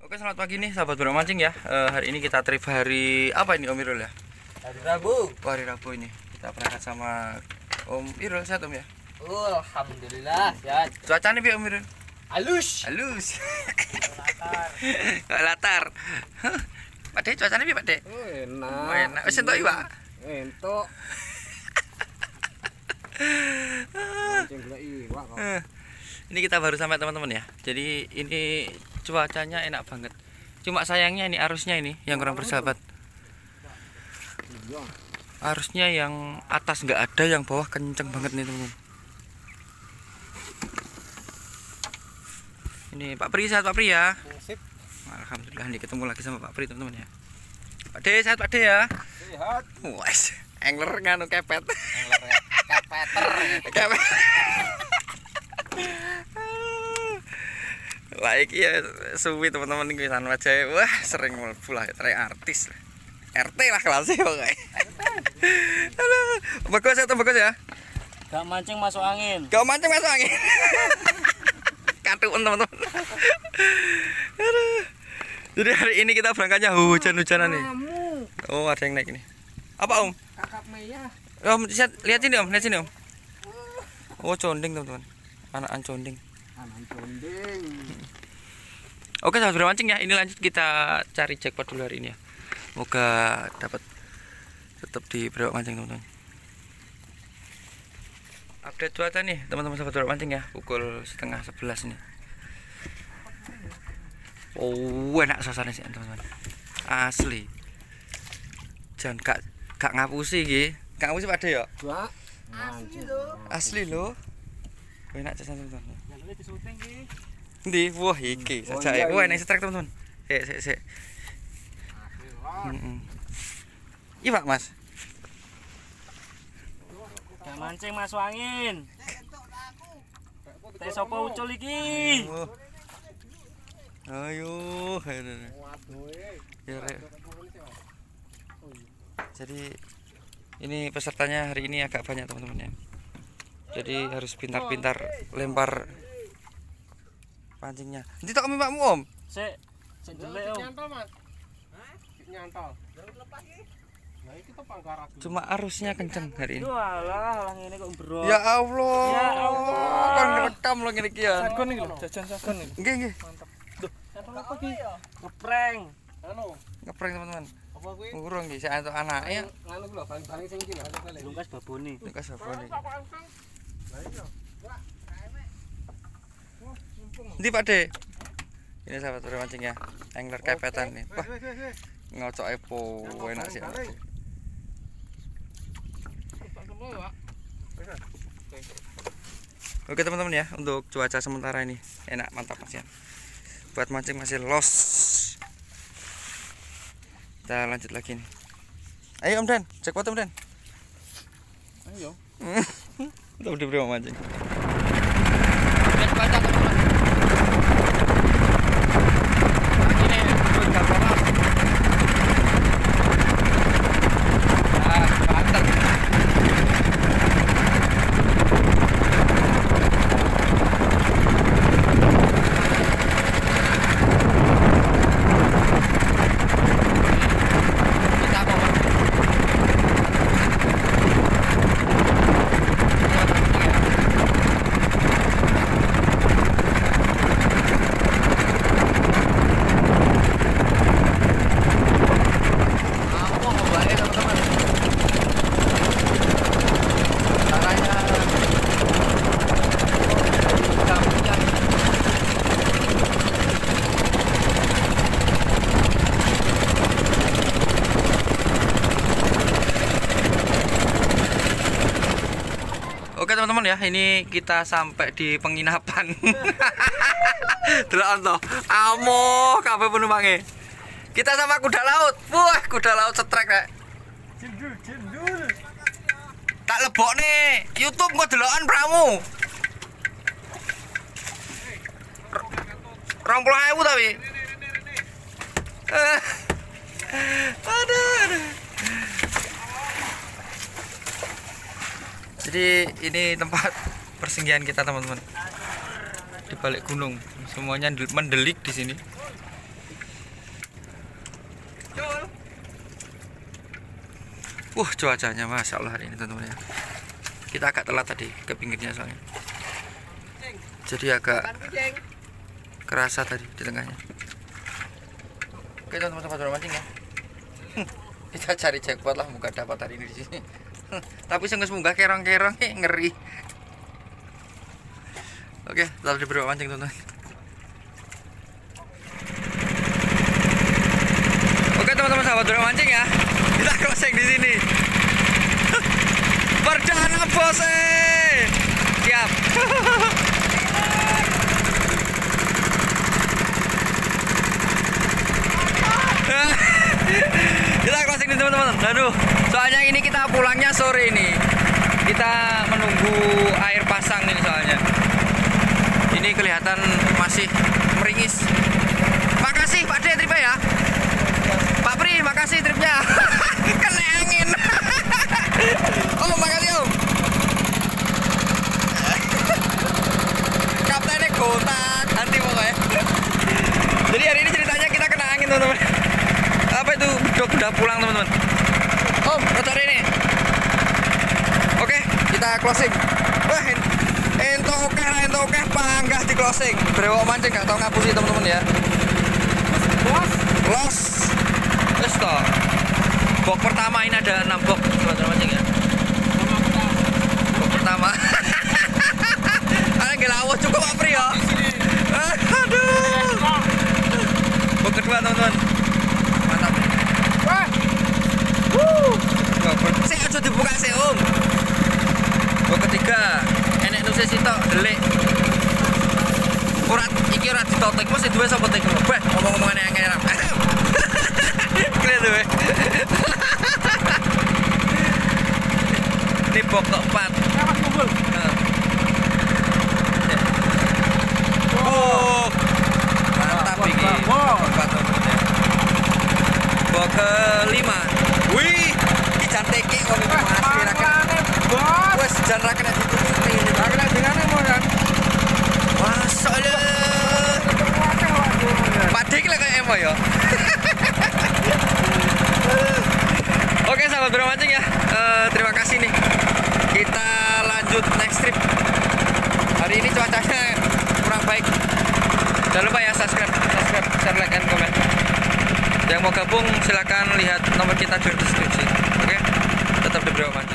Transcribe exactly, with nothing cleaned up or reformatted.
Oke, selamat pagi nih sahabat Bro Mancing ya. E, hari ini kita trip hari apa ini Om Irul ya? Hari Rabu. Oh, hari Rabu ini. Kita berangkat sama Om Irul, sehat Om ya? Oh, alhamdulillah sehat. Cuacanya bi Om Irul? Halus. Halus. Latar. Gak latar. Pak De, cuacanya bi Pak De? Oh, enak. Oh, enak. Wis entuk iki, Pak? Entuk. Mancing golek iwak kok. Ini kita baru sampai teman-teman ya. Jadi ini cuacanya enak banget. Cuma sayangnya ini arusnya ini yang kurang bersahabat. Arusnya yang atas nggak ada, yang bawah kenceng banget nih teman-teman. Ini Pak Pri, sehat Pak Pri ya? Sip. Alhamdulillah nih ketemu lagi sama Pak Pri teman-teman ya. Pak De, sehat Pak De ya? Sehat. Wes, angler nganu kepet. Angler kepeter. Kepet. Like ya suwi teman-teman iki san wajahe. Wah, sering mlebu lah trek artis. R T lah kelasnya pokoknya. Aduh, bagus ya, bagus ya. Gak mancing masuk angin. Gak mancing masuk angin. Katuan teman-teman. Aduh. Jadi hari ini kita berangkatnya hujan-hujanan nih. Oh, ada yang naik ini. Apa Om? Kakap Maya. Om, lihat sini Om, lihat sini Om. Oh, condeng teman-teman. Anakan condeng. Anak condeng. Oke sahabat bermancing ya, ini lanjut kita cari jackpot dulu hari ini ya. Semoga dapat tetap di berewak mancing teman-teman. Update cuaca nih teman-teman sahabat bermancing ya, pukul setengah sebelas nih. Oh, enak suasana sih teman-teman. Asli. Jangan gak gak ngapusi iki. Gak ngapusi Pak De ya? Gak. Asli loh. Asli loh. Enak suasana teman-teman. Jangan disuting iki. Ndi, wah iki Oh, saja. iya, Wah, iya. ini setrek teman-teman. Sik, sik, sik. Heeh. Iya, Pak, Mas. Gak mancing masuk angin. Teh sapa ucul iki? Oh. Ayo, ya, Rek. Jadi ini pesertanya hari ini agak banyak teman-teman ya. Jadi harus pintar-pintar lempar pancingnya. Nanti tak kami makmu Om. Sik, sik jelek Om. Nyantol Mas. Hah? Nyantol. Jangan lepas iki. Nah, iki to pangkarak. Cuma arusnya kenceng hari ini. Walah, lang ini kok bro. Ya Allah. Ya Allah. Kan rekam lo ngene iki ya. Sagon iki lho, jajan sagon iki. Nggih, nggih. Apa iki? Ngeprank. Anu, Ngeprank teman-teman. apa kuwi? Urung iki saya untuk anake. Nganu ku lho, baling-baling sing iki lho, ada balik. Lungkas babone. Lukas apa nih? Lah iki lho. Nanti Pak De. Ini sahabat bermancing ya. Angler kepetan nih. Wah, Wes, wes, wes. ngocok epo enak sih. Oke teman-teman ya, untuk cuaca sementara ini enak, mantap Mas ya. Buat mancing masih los. Kita lanjut lagi nih. Ayo Om Dan, jackpot Om Dan. Ayo. Kita udah berapa mancing. Oke teman-teman ya, ini kita sampai di penginapan. Delok to, amo kabeh penumpangnya. Kita sama kuda laut. Wah, kuda laut setrek rek. Jendul, jendul. Tak lebokne YouTube kok delokan pramu. dua puluh ribu tapi. Eh. Aduh, aduh. Jadi ini tempat persinggahan kita teman-teman, di balik gunung. Semuanya mendelik di sini. Wah, cuacanya masya Allah hari ini teman-teman ya. Kita agak telat tadi ke pinggirnya soalnya. Jadi agak kerasa tadi di tengahnya. Oke teman-teman, sampai mancing ya. Kita cari jackpot lah, muka dapat hari ini di sini. Tapi senggus munggah kerong-kerong eh, ngeri. Oke, lalu diberi mancing teman-teman. Oke teman-teman, sahabat bro mancing ya. Kita closing di sini. Perdana bose. Siap. Kita closing nih teman-teman. Aduh, soalnya ini kita pulangnya sore ini. Kita menunggu air pasang ini soalnya. Ini kelihatan masih meringis. Makasih Pak De tripnya ya. Pak Pri, makasih tripnya. Kena angin. Om, makasih Om. Kaptennya gotak, nanti pokoknya. Jadi hari ini ceritanya kita kena angin teman-teman. Apa itu? Udah, udah pulang teman-teman. Om, rotor ini. Oke, kita closing. Wah, ento oke lah, ento oke panggah di closing. Brewok mancing gak tau ngapusi teman-teman ya. Los, los. Wes toh. Box pertama ini ada enam box teman-teman mancing ya. Box pertama. Ada gelawah cukup Pak Pri ya. Aduh. Box kedua teman-teman. Mantap. Wah. Wuh. Saya aja dibuka sih Om. Box ketiga. Enek nusis sitok delik. Urat iki ora ditotek mesti duwe sapa tek. Wah, ngomong-ngomongane angel. Keren tuh. Ini box keempat. Awas kumpul. Oh. Mantap iki. Keempat teman-teman. Box kelima. Wih, iki jan teke kok iki asli ra kena. Wes jan ra kena ditutupi. Ra kena dengane mo kan. Masalah. Pak De iki lek kayak emo ya. Oke sahabat bro mancing ya. Uh, terima kasih nih. Kita lanjut next trip. Hari ini cuacanya kurang baik. Jangan lupa ya subscribe, subscribe, share, like, dan komen. Yang mau gabung silakan lihat nomor kita di deskripsi. Oke, tetap di bro mancing.